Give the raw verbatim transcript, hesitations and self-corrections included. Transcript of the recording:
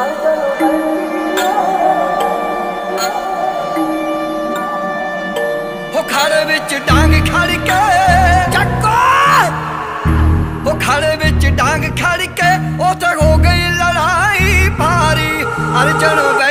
हो खड़े विच डांग खड़ के चक्को, हो खड़े विच डांग खड़ के उते हो गई लड़ाई भारी। अर्जन